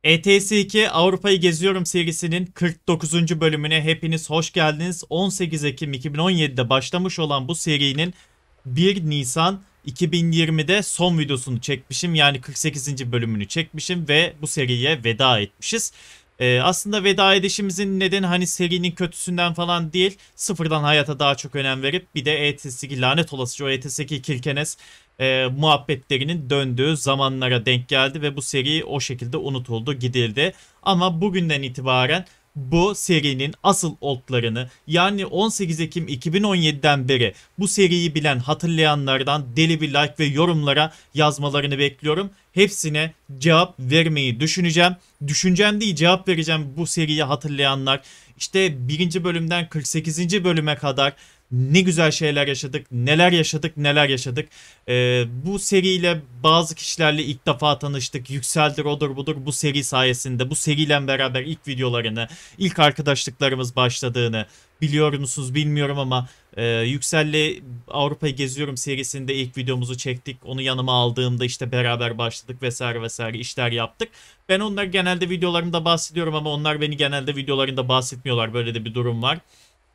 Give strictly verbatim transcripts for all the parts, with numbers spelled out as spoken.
E T S iki Avrupa'yı Geziyorum serisinin kırk dokuzuncu bölümüne hepiniz hoş geldiniz. on sekiz Ekim iki bin on yedi'de başlamış olan bu serinin bir Nisan iki bin yirmi'de son videosunu çekmişim. Yani kırk sekizinci bölümünü çekmişim ve bu seriye veda etmişiz. Ee, aslında veda edişimizin nedeni hani serinin kötüsünden falan değil. Sıfırdan hayata daha çok önem verip bir de E T S iki lanet olasıca o E T S iki Kirkenes e, muhabbetlerinin döndüğü zamanlara denk geldi ve bu seri o şekilde unutuldu, gidildi. Ama bugünden itibaren bu serinin asıl oldlarını, yani on sekiz Ekim iki bin on yedi'den beri bu seriyi bilen hatırlayanlardan deli bir like ve yorumlara yazmalarını bekliyorum. Hepsine cevap vermeyi düşüneceğim. Düşüneceğim değil, cevap vereceğim bu seriyi hatırlayanlar. İşte birinci bölümden kırk sekizinci bölüme kadar ne güzel şeyler yaşadık, neler yaşadık, neler yaşadık. Ee, bu seriyle bazı kişilerle ilk defa tanıştık. Yükseldir, odur budur bu seri sayesinde. Bu seriyle beraber ilk videolarını, ilk arkadaşlıklarımız başladığını biliyor musunuz bilmiyorum ama e, Yüksel'le Avrupa'yı Geziyorum serisinde ilk videomuzu çektik. Onu yanıma aldığımda işte beraber başladık vesaire vesaire işler yaptık. Ben onlar genelde videolarımda bahsediyorum ama onlar beni genelde videolarında bahsetmiyorlar. Böyle de bir durum var.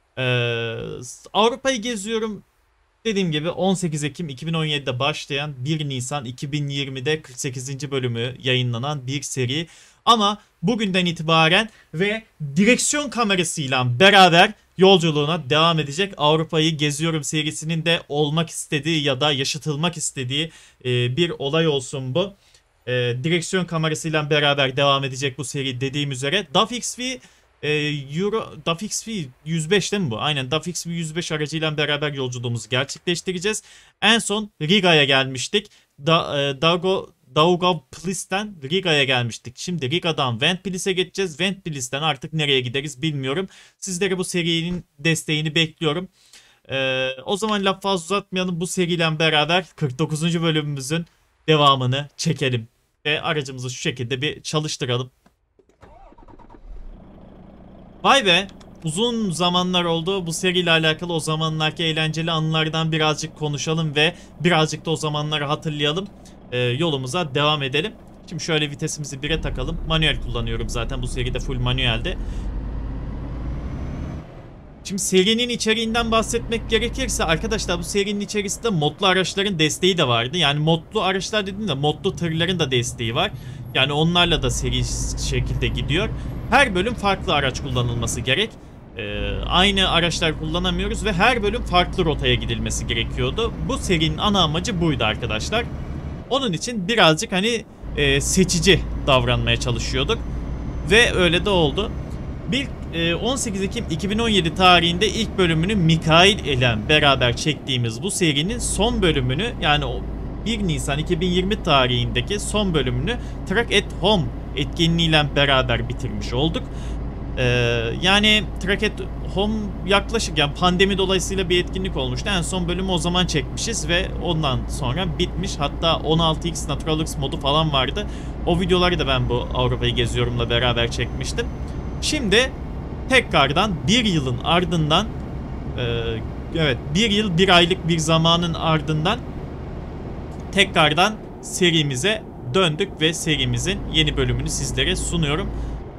Ee, Avrupa'yı Geziyorum dediğim gibi on sekiz Ekim iki bin on yedi'de başlayan bir Nisan iki bin yirmi'de kırk sekizinci bölümü yayınlanan bir seri. Ama bugünden itibaren ve direksiyon kamerasıyla beraber yolculuğuna devam edecek. Avrupa'yı Geziyorum serisinin de olmak istediği ya da yaşatılmak istediği e, bir olay olsun bu. E, direksiyon kamerasıyla beraber devam edecek bu seri dediğim üzere. D A F X V Ee, Euro D A F X V yüz beş değil mi bu? Aynen, D A F X V yüz beş aracıyla beraber yolculuğumuzu gerçekleştireceğiz. En son Riga'ya gelmiştik. Da, e, Dago, Daugavpils'ten Riga'ya gelmiştik. Şimdi Riga'dan Ventspils'e geçeceğiz. Ventspils'ten artık nereye gideriz bilmiyorum. Sizlere bu serinin desteğini bekliyorum. Ee, o zaman laf fazla uzatmayalım. Bu seriyle beraber kırk dokuzuncu bölümümüzün devamını çekelim. Ve aracımızı şu şekilde bir çalıştıralım. Vay be, uzun zamanlar oldu. Bu seriyle alakalı o zamanlarki eğlenceli anılardan birazcık konuşalım ve birazcık da o zamanları hatırlayalım. Ee, yolumuza devam edelim. Şimdi şöyle vitesimizi bire takalım. Manuel kullanıyorum zaten, bu seride full manuelde. Şimdi serinin içeriğinden bahsetmek gerekirse arkadaşlar, bu serinin içerisinde modlu araçların desteği de vardı. Yani modlu araçlar dediğimde modlu tırların da desteği var. Yani onlarla da seri şekilde gidiyor. Her bölüm farklı araç kullanılması gerek. Ee, aynı araçlar kullanamıyoruz ve her bölüm farklı rotaya gidilmesi gerekiyordu. Bu serinin ana amacı buydu arkadaşlar. Onun için birazcık hani e, seçici davranmaya çalışıyorduk. Ve öyle de oldu. Bir e, on sekiz Ekim iki bin on yedi tarihinde ilk bölümünü Mikail ile beraber çektiğimiz bu serinin son bölümünü, yani o bir Nisan iki bin yirmi tarihindeki son bölümünü Track at Home etkinliğiyle beraber bitirmiş olduk. Ee, yani Track at Home yaklaşık, yani pandemi dolayısıyla bir etkinlik olmuştu. En son bölümü o zaman çekmişiz ve ondan sonra bitmiş. Hatta on altı X Naturalux modu falan vardı. O videoları da ben bu Avrupa'yı Geziyorum'la beraber çekmiştim. Şimdi tekrardan bir yılın ardından e, evet bir yıl bir aylık bir zamanın ardından tekrardan serimize döndük ve serimizin yeni bölümünü sizlere sunuyorum.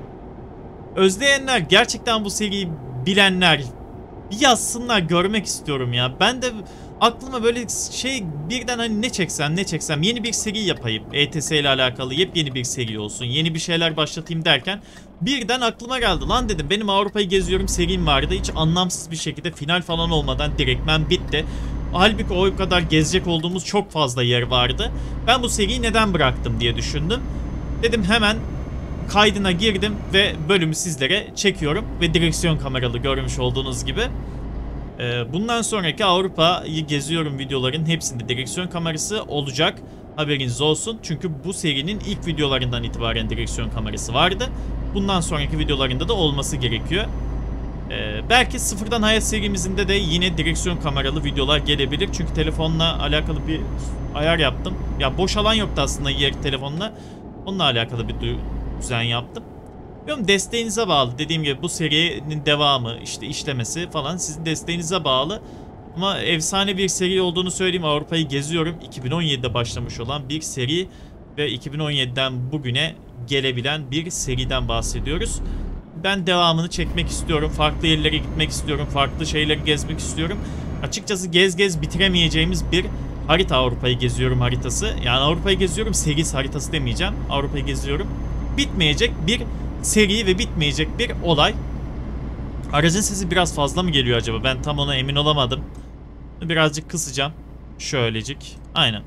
Özleyenler, gerçekten bu seriyi bilenler bir yazsınlar, görmek istiyorum ya. Ben de aklıma böyle şey birden hani ne çeksem ne çeksem yeni bir seri yapayım. E T S ile alakalı yepyeni bir seri olsun. Yeni bir şeyler başlatayım derken birden aklıma geldi. Lan dedim, benim Avrupa'yı Geziyorum serim vardı. Hiç anlamsız bir şekilde final falan olmadan direktmen bitti. Halbuki o kadar gezecek olduğumuz çok fazla yer vardı. Ben bu seriyi neden bıraktım diye düşündüm. Dedim hemen kaydına girdim ve bölümü sizlere çekiyorum. Ve direksiyon kameralı görmüş olduğunuz gibi. Bundan sonraki Avrupa'yı Geziyorum videoların hepsinde direksiyon kamerası olacak. Haberiniz olsun. Çünkü bu serinin ilk videolarından itibaren direksiyon kamerası vardı. Bundan sonraki videolarında da olması gerekiyor. Ee, belki sıfırdan hayat serimizinde de yine direksiyon kameralı videolar gelebilir. Çünkü telefonla alakalı bir ayar yaptım. Ya boş alan yoktu aslında yer telefonla. Onunla alakalı bir düzen yaptım. Bilmiyorum, desteğinize bağlı. Dediğim gibi bu serinin devamı, işte işlemesi falan sizin desteğinize bağlı. Ama efsane bir seri olduğunu söyleyeyim. Avrupa'yı Geziyorum iki bin on yedi'de başlamış olan bir seri ve iki bin on yedi'den bugüne gelebilen bir seriden bahsediyoruz. Ben devamını çekmek istiyorum. Farklı yerlere gitmek istiyorum. Farklı şeyleri gezmek istiyorum. Açıkçası gez gez bitiremeyeceğimiz bir harita, Avrupa'yı geziyorum haritası. Yani Avrupa'yı geziyorum serisi, haritası demeyeceğim. Avrupa'yı geziyorum. Bitmeyecek bir seri ve bitmeyecek bir olay. Aracın sesi biraz fazla mı geliyor acaba? Ben tam ona emin olamadım. Birazcık kısacağım. Şöylecik. Aynen.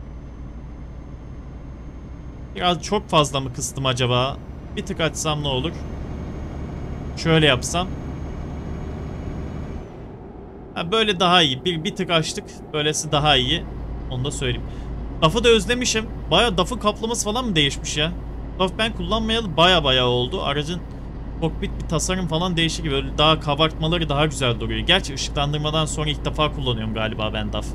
Biraz çok fazla mı kıstım acaba? Bir tık açsam ne olur? Şöyle yapsam. Ha, böyle daha iyi. Bir, bir tık açtık. Böylesi daha iyi. Onu da söyleyeyim. D A F'ı da özlemişim. Baya D A F'ın kaplaması falan mı değişmiş ya? D A F ben kullanmayalı baya baya oldu. Aracın kokpit bir tasarım falan değişik gibi. Böyle daha kabartmaları daha güzel duruyor. Gerçi ışıklandırmadan sonra ilk defa kullanıyorum galiba ben D A F.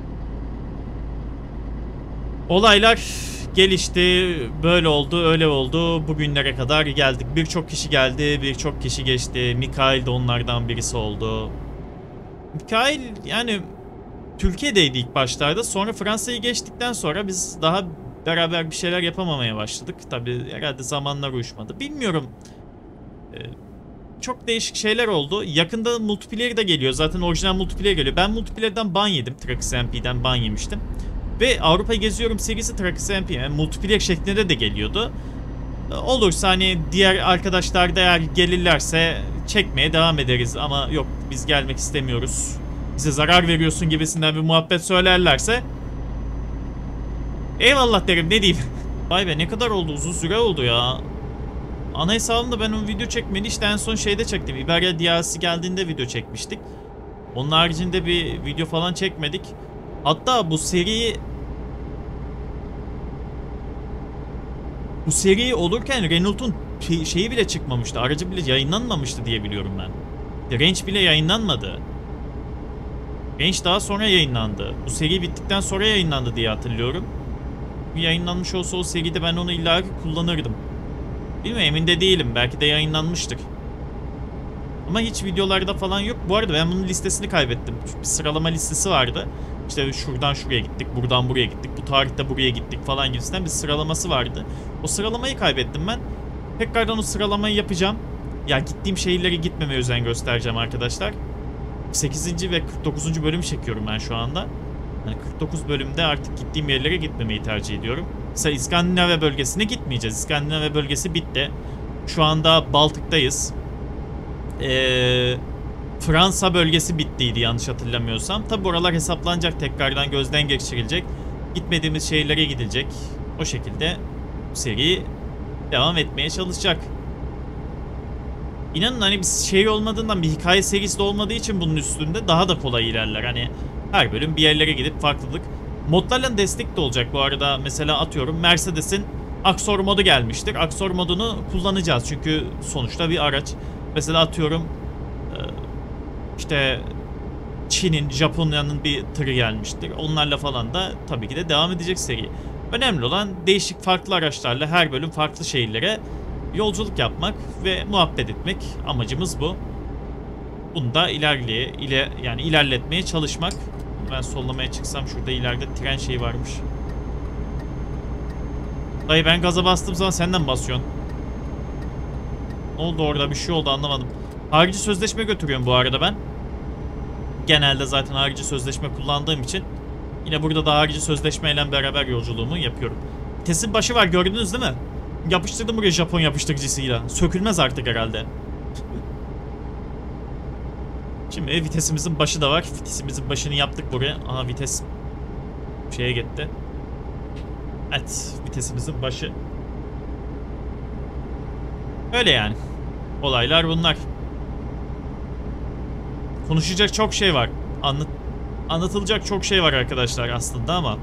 Olaylar gelişti, böyle oldu, öyle oldu. Bugünlere kadar geldik. Birçok kişi geldi, birçok kişi geçti. Mikail de onlardan birisi oldu. Mikail yani Türkiye'deydi ilk başlarda. Sonra Fransa'yı geçtikten sonra biz daha beraber bir şeyler yapamamaya başladık. Tabii herhalde zamanlar uyuşmadı. Bilmiyorum. Ee, çok değişik şeyler oldu. Yakında multiplayer de geliyor. Zaten orijinal multiplayer geliyor. Ben multiplayer'dan ban yedim. Trackers M P'den ban yemiştim. Ve Avrupa'yı geziyorum serisi Trackers M P yani multiplayer şeklinde de geliyordu. Olursa hani diğer arkadaşlar da eğer gelirlerse çekmeye devam ederiz. Ama yok biz gelmek istemiyoruz, bize zarar veriyorsun gibisinden bir muhabbet söylerlerse eyvallah derim, ne diyeyim. Vay be, ne kadar oldu, uzun süre oldu ya. Ana hesabımda ben o video çekmedi işte, en son şeyde çektim. Iberia D L C geldiğinde video çekmiştik. Onun haricinde bir video falan çekmedik. Hatta bu seriyi Bu seri olurken Renault'un şeyi bile çıkmamıştı. Aracı bile yayınlanmamıştı diye biliyorum ben. Range bile yayınlanmadı. Range daha sonra yayınlandı. Bu seri bittikten sonra yayınlandı diye hatırlıyorum. Bu yayınlanmış olsa o seride ben onu illaki kullanırdım. Bilmiyorum, emin de değilim. Belki de yayınlanmıştır. Ama hiç videolarda falan yok. Bu arada ben bunun listesini kaybettim. Çünkü bir sıralama listesi vardı. İşte şuradan şuraya gittik, buradan buraya gittik, bu tarihte buraya gittik falan gibisinden bir sıralaması vardı. O sıralamayı kaybettim ben. Tekrardan o sıralamayı yapacağım. Ya gittiğim şehirlere gitmemeye özen göstereceğim arkadaşlar. sekizinci ve kırk dokuzuncu bölümü çekiyorum ben şu anda. Yani kırk dokuz bölümde artık gittiğim yerlere gitmemeyi tercih ediyorum. Mesela İskandinavya bölgesine gitmeyeceğiz. İskandinavya bölgesi bitti. Şu anda Baltık'tayız. Eee... Fransa bölgesi bittiydi yanlış hatırlamıyorsam. Tabi buralar hesaplanacak, tekrardan gözden geçirilecek. Gitmediğimiz şehirlere gidilecek. O şekilde bu seri devam etmeye çalışacak. İnanın hani bir şey olmadığından, bir hikaye serisi de olmadığı için bunun üstünde daha da kolay ilerler. Hani her bölüm bir yerlere gidip farklılık. Modlarla destek de olacak bu arada. Mesela atıyorum Mercedes'in Axor modu gelmiştir. Axor modunu kullanacağız çünkü sonuçta bir araç. Mesela atıyorum İşte Çin'in, Japonya'nın bir tırı gelmiştir. Onlarla falan da tabii ki de devam edecek seri. Önemli olan değişik farklı araçlarla her bölüm farklı şehirlere yolculuk yapmak ve muhabbet etmek. Amacımız bu. Bunu da ilerleye, ile, yani ilerletmeye çalışmak. Ben sollamaya çıksam şurada ileride tren şeyi varmış. Dayı ben gaza bastığım zaman senden basıyorsun. Ne oldu orada, bir şey oldu anlamadım. Harici sözleşme götürüyorum bu arada ben. Genelde zaten harici sözleşme kullandığım için yine burada da harici sözleşmeyle beraber yolculuğumu yapıyorum. Vitesin başı var, gördünüz değil mi? Yapıştırdım buraya Japon yapıştırıcısıyla. Sökülmez artık herhalde. Şimdi vitesimizin başı da var. Vitesimizin başını yaptık buraya. Aha vites şeye gitti. Evet, vitesimizin başı. Öyle yani. Olaylar bunlar. Konuşacak çok şey var. Anlat anlatılacak çok şey var arkadaşlar aslında ama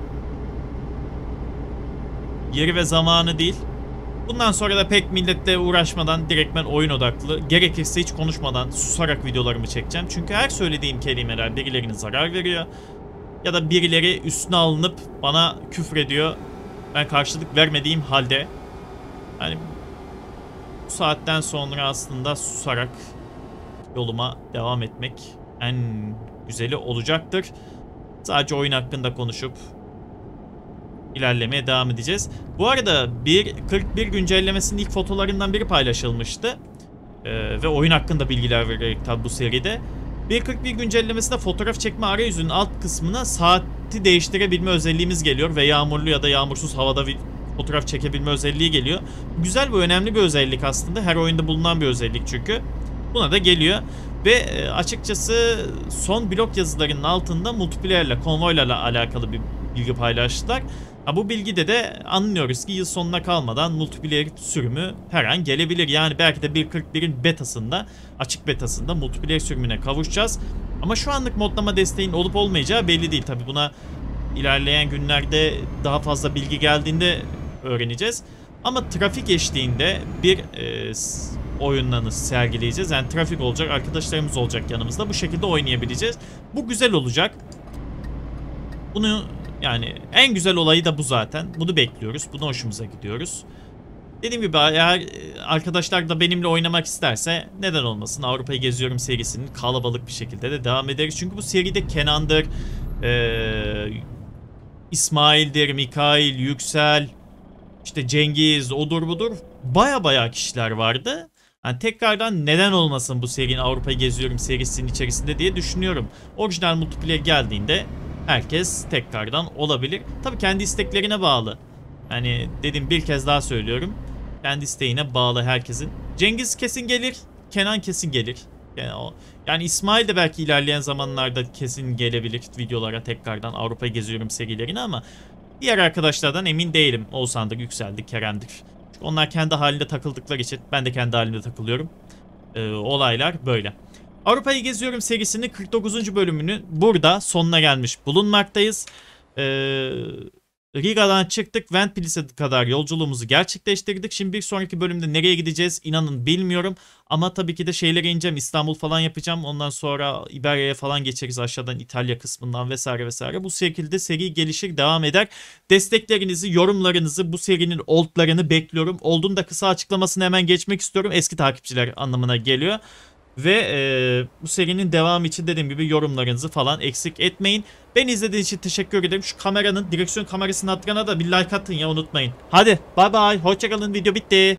yeri ve zamanı değil. Bundan sonra da pek milletle uğraşmadan direktmen oyun odaklı, gerekirse hiç konuşmadan susarak videolarımı çekeceğim. Çünkü her söylediğim kelimeler birilerine zarar veriyor. Ya da birileri üstüne alınıp bana küfrediyor. Ben karşılık vermediğim halde. Yani bu saatten sonra aslında susarak yoluma devam etmek en güzeli olacaktır. Sadece oyun hakkında konuşup ilerlemeye devam edeceğiz. Bu arada bir nokta kırk bir güncellemesinin ilk fotolarından biri paylaşılmıştı. Ee, ve oyun hakkında bilgiler vererek tabi bu seride. bir nokta kırk bir güncellemesinde fotoğraf çekme arayüzünün alt kısmına saati değiştirebilme özelliğimiz geliyor. Ve yağmurlu ya da yağmursuz havada bir fotoğraf çekebilme özelliği geliyor. Güzel ve önemli bir özellik aslında. Her oyunda bulunan bir özellik çünkü. Buna da geliyor. Ve açıkçası son blog yazılarının altında multiplayer'le, konvoyla alakalı bir bilgi paylaştılar. Ha, bu bilgide de anlıyoruz ki yıl sonuna kalmadan multiplayer sürümü her an gelebilir. Yani belki de bir nokta kırk birin betasında, açık betasında multiplayer sürümüne kavuşacağız. Ama şu anlık modlama desteğin olup olmayacağı belli değil. Tabi buna ilerleyen günlerde daha fazla bilgi geldiğinde öğreneceğiz. Ama trafik eşliğinde bir e, oyunlarını sergileyeceğiz. Yani trafik olacak, arkadaşlarımız olacak yanımızda. Bu şekilde oynayabileceğiz. Bu güzel olacak. Bunu yani en güzel olayı da bu zaten. Bunu bekliyoruz. Buna hoşumuza gidiyoruz. Dediğim gibi eğer arkadaşlar da benimle oynamak isterse neden olmasın. Avrupa'yı Geziyorum serisinin kalabalık bir şekilde de devam ederiz. Çünkü bu seride Kenan'dır, ee, İsmail'dir, Mikail, Yüksel, işte Cengiz, odur budur. Baya baya kişiler vardı. Yani tekrardan neden olmasın bu serinin Avrupa'yı Geziyorum serisinin içerisinde diye düşünüyorum. Orijinal multiplayer geldiğinde herkes tekrardan olabilir. Tabii kendi isteklerine bağlı. Yani dedim bir kez daha söylüyorum. Kendi isteğine bağlı herkesin. Cengiz kesin gelir. Kenan kesin gelir. Yani, o, yani İsmail de belki ilerleyen zamanlarda kesin gelebilir videolara tekrardan Avrupa'yı Geziyorum serilerine ama diğer arkadaşlardan emin değilim. Oğuzhan'dır, Yüksel'dir, Kerem'dir. Çünkü onlar kendi halinde takıldıkları için ben de kendi halimde takılıyorum. Ee, olaylar böyle. Avrupa'yı Geziyorum serisinin kırk dokuzuncu bölümünün burada sonuna gelmiş bulunmaktayız. Ee, Riga'dan çıktık. Ventpilis'e kadar yolculuğumuzu gerçekleştirdik. Şimdi bir sonraki bölümde nereye gideceğiz inanın bilmiyorum. Ama tabii ki de şeylere ineceğim. İstanbul falan yapacağım. Ondan sonra İberya'ya falan geçeriz aşağıdan İtalya kısmından vesaire vesaire. Bu şekilde seri gelişir devam eder. Desteklerinizi, yorumlarınızı, bu serinin oldlarını bekliyorum. Old'un da kısa açıklamasını hemen geçmek istiyorum. Eski takipçiler anlamına geliyor. Ve e, bu serinin devamı için dediğim gibi yorumlarınızı falan eksik etmeyin. Beni izlediğiniz için teşekkür ederim. Şu kameranın, direksiyon kamerasının hatırına da bir like atın ya, unutmayın. Hadi bay bay, hoşçakalın, video bitti.